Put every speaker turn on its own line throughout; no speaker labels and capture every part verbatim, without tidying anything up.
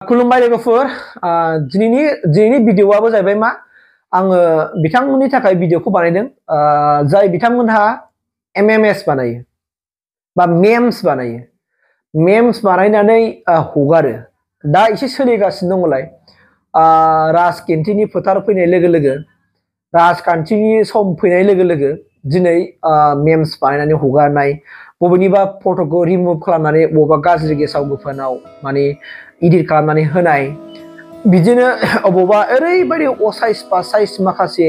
खुलुमबाय लोगोफोर दिनैनि दिनैनि भिडिअआबो जाहैबाय मा आङो बिथांमोननि थाखाय भिडिअखौ बानायदों जाय बिथांमोनहा एमएमएस बानायो बा मेम्स बानायो मेम्स बानायनानै हगारो दा एसे सोलिगासिनो दङलाय राजखान्थिनि फोथार फैनाय लोगो लोगो राजखान्थिनि सम फैनाय लोगो लोगो दिनै मेम्स बानायनानै हगारनाय बबेनिबा फट'खौ रिमुभ खालामनानै बबेबा गाज्रि गेसाव गोफोनाव माने इडिट खालामनानै होनाय बिदिनो अबावबा ओरैबायदि असाइस पासाइस माखासे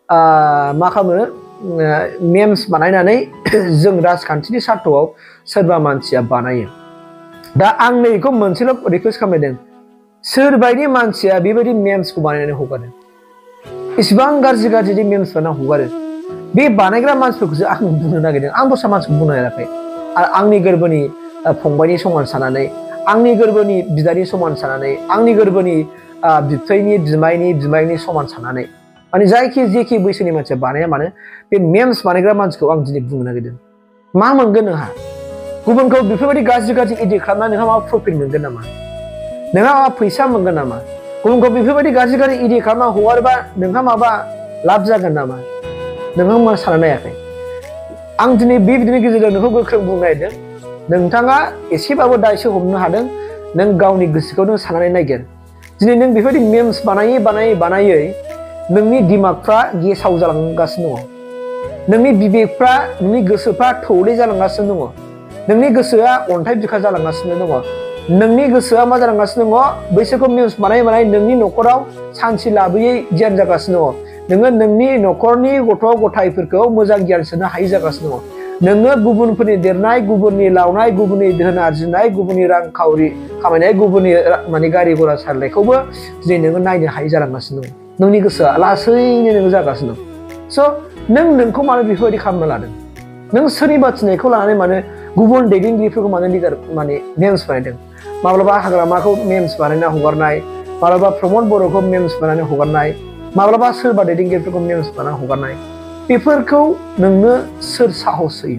मा खालामो मेम्स बानायनानै जों राजखान्थिनि सार्थआव सोरबा मानसिया बानायो दा आं नैखौ मोनसेल' रिकुवेस्ट खालामदों सोरबायदि मानसिया बेबायदि मेम्सखौ बानायनानै हगारो इसिबां गाज्रि गाज्रि मेम्स बानायना हगारो बे बानायग्रा मानसिफोरखौसो आं बुंनो नागिरदों आं दस्रा मानसिखौ बुंनो नागिराखै आरो आंनि गोरबोनि फंबायनि समान साननानै आंनि गोरबोनि बिदानि समान साननानै आंनि गोरबोनि बिबथैनि बिमायनि बिमायनि समान साननानै माने जायखि जेखि बैसोनि मानसिया बानाया मानो बे मेम्स बानायग्रा मानसिखौ आं दिनै बुंनो नागिरदों मा मोनगोन नोंहा गुबुनखौ बेफोरबायदि गाज्रि गाज्रि इडिट खालामनानै नोंहा माबा प्रफिट मोनगोन नामा नोंहा माबा फैसा मोनगोन नामा गुबुनखौ बेफोरबायदि गाज्रि गाज्रि इडिट खालामना हगारोबा नोंहा माबा लाब जागोन नामा नोंहा मा सानना नायाखै आं दिनै बे भिडिअनि गेजेरजों नोंखौ गोख्रों बुंनो नागिरदों नोंथाङा एसेबाबो दायसो हमनो हादों नों गावनि गोसोखौ नों साननानै नायगोन दिनै नों बेफोरबायदि मेम्स बानायै बानायै बानायै नोंनि दिमागफ्रा गेसाव जालांगासिनो दङ नोंनि बिबेकफ्रा नोंनि गोसोफ्रा थौले जालांगासिनो दङ नोंनि गोसोआ अन्थाइ बिखा जालांगासिनो दङ नोंनि गोसोआ मा जालांगासिनो दङ बैसोरखौ मेम्स बानायै बानायै नोंनि न'खराव सान्थि लाबोयै गियान जागासिनो दङ नोङो नोंनि न'खरनि गथ' गथायफोरखौ मोजां गियान सोनो हायि जागासिनो दङ नोङो गुबुनफोरनि देरनाय गुबुननि लावनाय गुबुननि धोन आरजिनाय गुबुननि रांखावरि खामायनाय गुबुननि माने गारि घोड़ा सालायनायखौबो दिनै नोङो नायनो हायि जालांगासिनो दं नोंनि गोसोआ लासैनो नोङो जागासिनो दं स' नों नोंखौ मानो बेफोरबायदि खालामनो लादों नों सोरनिबा थिनायखौ लानानै मानो गुबुन दैदेनगिरिफोरखौ मानो लिडार माने मेम्स बानायदों माब्लाबा हाग्रामाखौ मेम्स बानायना हगारनाय माब्लाबा प्रमद बर'खौ मेम्स बानायनानै हगारनाय माब्लाबा सोरबा दैदेनगिरिफोरखौ मेम्स बानायना हगारनाय बेफोरखौ नोंनो सोर साहस होयो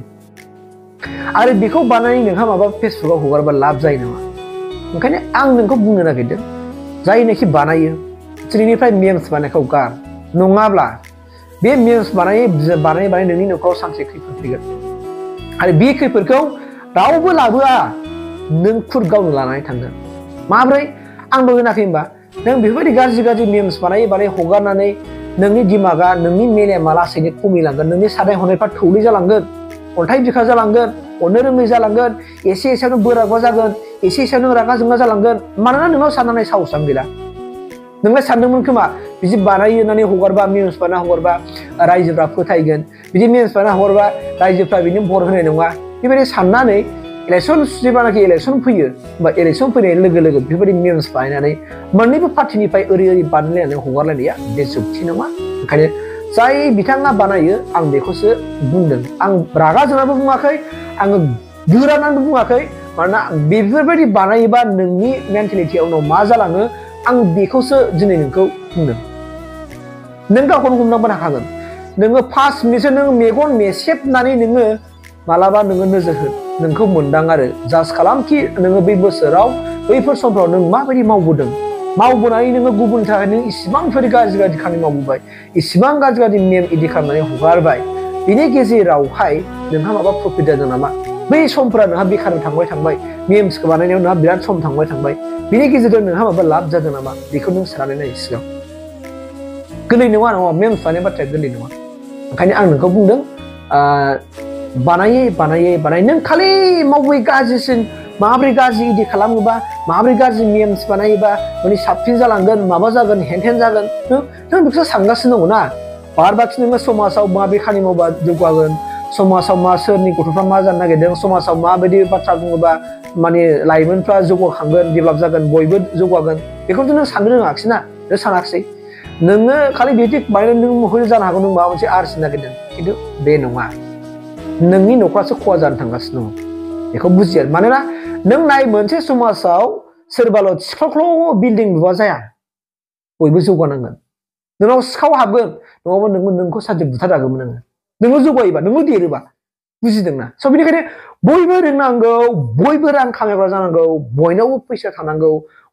आरो बेखौ बानायनानै नोंहा माबा फेसबुकआव हगारबा लाब जायो नामा ओंखायनो आं नोंखौ बुंनो नागिरदों जायनोखि बानायो दिनैनिफ्राय मेम्स बानायनायखौ गार नङाब्ला बे मेम्स बानायै बानायै बानाय नोंनि न'खराव सानसे खैफोद फैगोन आरो बे खैफोदखौ रावबो लाबोआ नों खुद गावनो लानानै थांगोन माब्रै आं दहाय होनाखै होनबा नों बेफोरबायदि गाज्रि गाज्रि मेम्स बानायै बानायै हगारनानै नोंनि दिमागा नोंनि मेलेमा लासैनो खमिलांगोन नोंनि साननाय हनायफ्रा थौले जालांगोन अन्थाइ बिखा जालांगोन अननो रोङै जालांगोन एसे एसेयावनो बोराबा जागोन एसे एसेयावनो रागा जोंना जालांगोन मानोना नोंनाव साननानै साहसआनो गैला नोंलाय सानदोंमोन खोमा बिदि बानायो होननानै हगारबा मेम्स बानायना हगारबा रायजोफ्रा फोथायगोन बिदि मेम्स बानायना हगारबा रायजोफ्रा बिनो भट होनाय नङा बेबायदि साननानै इलेक्सन जेब्लानाखि इलेक्सन फैयो बा इलेक्सन फैनाय लोगो लोगो बेफोरबायदि मेम्स बानायनानै मोननैबो पार्टिनिफ्राय ओरै ओरै बानायलायनानै हगारलायनाया बे जुक्ति नङा ओंखायनो जाय बिथाङा बानायो आं बेखौसो बुंदों आं रागा जोंनानैबो बुङाखै आङो गोरानानैबो बुङाखै मानोना बेफोरबायदि बानायोबा नोंनि मेन्टेलिटिया उनाव मा जालाङो आं बेखौसो दिनै नोंखौ बुंदों नों गावखौनो हमदांनो हाखागोन नोङो पास मिनिटसो नों मेगन मेसेबनानै नोङो मालाबा नोङो नोजोर हो नोंखौ मोनदां आरो जाज खालामखि नोङो बै बोसोराव बैफोर समफ्राव नों माबायदि मावबोदों मावबोनानै नोङो गुबुननि थाखाय नों इसिबांफोर गाज्रि गाज्रि खामानि मावबोबाय इसिबां गाज्रि गाज्रि मेम इदि खालामनानै हगारबाय बिनि गेजेरावहाय नोंहा माबा प्रफिट जादों नामा बै समफोरा नोंहा बेखार थांबाय थांबाय मेम्सखौ बानायनायाव नोंहा बिराद सम थांबाय थांबाय बिनि गेजेरजों नोंहा माबा लाब जादों नामा बेखौ नों साननानै नाय सिगां गोरलै नङा नङा मेम्स बानायनाय बाथ्राया गोरलै नङा ओंखायनो आं नोंखौ बुंदों बानायै बानायै बानाय नों खालि मावै गाज्रिसिन माबोरै गाज्रि इदि खालामोबा माबोरै गाज्रि मेम्स बानायोबा माने साबसिन जालांगोन माबा जागोन हेनथेन जागोन नों बेखौसो सानगासिनो दङ ना बार बाखि नोङो समाजाव माबोरै खामानि मावबा जौगागोन समाजाव मा सोरनि गथ'फ्रा मा जानो नागिरदों समाजाव माबायदि बाथ्रा बुङोबा माने लाइमोनफ्रा जौगाखांगोन डेभेलप जागोन बयबो जौगागोन बेखौथ' नों साननो रोङाखिसै ना नों सानाखिसै नोङो खालि बिदि बानायनानै नों महरै जानो हागौ नों माबा मोनसे आरजिनो नागिरदों खिन्थु बे नङा नोंनि न'खरासो खहा जानो थांगासिनो दङ बेखौ बुजियो मानोना नों नाय मोनसे समाजाव सोरबाल' सिख्लाख्ल' बिल्डिं लुबा जाया बयबो जौगानांगोन नोंनाव सिखाव हाबगोन नङाबा नोंबो नोंखौ सानसे बुथारजागौमोन नोङो नोङो जौगायोबा नोङो देरोबा बुजिदोंना स' बेनिखायनो बयबो रोंनांगौ बयबो रां खामायग्रा जानांगौ बयनावबो फैसा थानांगौ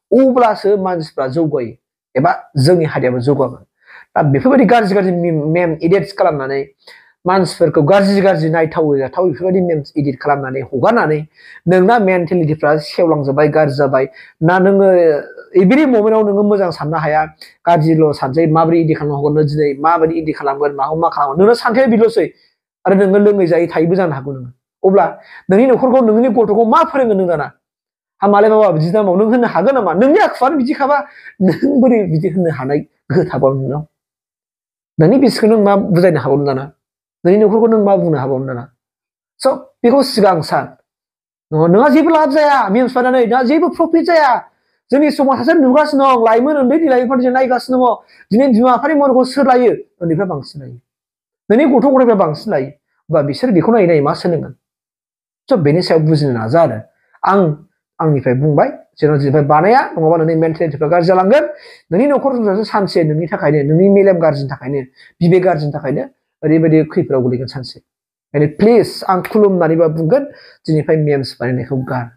अब्लासो मानसिफ्रा जौगायो एबा जोंनि हारियाबो जौगागोन दा बेफोरबायदि गाज्रि गाज्रि मेम एडिट खालामनानै मानसिफोरखौ गाज्रि गाज्रि नायथाव जाथाव बेफोरबायदि मेम्स एडिट खालामनानै हगारनानै नोंना मेन्टेलिटिफ्रा सेवलांजोब्बाय गाज्रि जाबाय ना नोङो एभ्रि ममेन्टआव नोङो मोजां साननो हाया गाज्रिल' सानसै माबोरै इडिट खालामना हगारनो दिनै माबायदि इडिट खालामगोन माखौ मा खालामगोन नोंना सानखाया बिल'सै आरो नोङो लोङै जायै थायोबो जानो हागौ नोङो अब्ला नोंनि न'खरखौ नोंनि गथ'खौ मा फोरोंगोन नों दाना हा मालाय बाबा बिदि दामाव नों होननो हागोन नामा नोंनि आखुआनो बिदिखाबा नों बोरै बिदि होननो हानाय गोहो थाबावो नोंनाव नोंनि बिसिखौ नों मा बुजायनो हाबावनो दाना नोंनि न'खरखौ नों मा बुंनो हाबावनो दाना स' बेखौ सिगां सान नोंहा जेबो लाब जाया मेम्स बानायनानै नोंहा जेबो प्रफिट जाया जोंनि समाजासो नुगासिनो दं लाइमोन उन्दै लाइमोनफोर जों नायगासिनो दङ दिनै बिमा बिफानि मददखौ सोर लायो उन्दैफ्रा बांसिन लायो नोंनि गथ' गथायफ्रा बांसिन लायो होमबा बिसोर बेखौ नायै नायै मा सोलोंगोन स' बेनि सायाव बुजिनो नाजा आरो आं आंनिफ्राय बुंबाय जेराव जेनिफ्राय बानाया नङाबा नोंनि मेन्टेलिटिफ्रा गाज्रि जालांगोन नोंनि न'खर संसारासो सानसे नोंनि थाखायनो नोंनि मेलेम गाज्रिनि थाखायनो बिबेक गाज्रिनि थाखायनो ओरैबायदि खैफोदाव गोलैगोन सानसे ओंखायनो प्लिज आं खुलुमनानैबा बुंगोन दिनैनिफ्राय मेम्स बानायनायखौ गार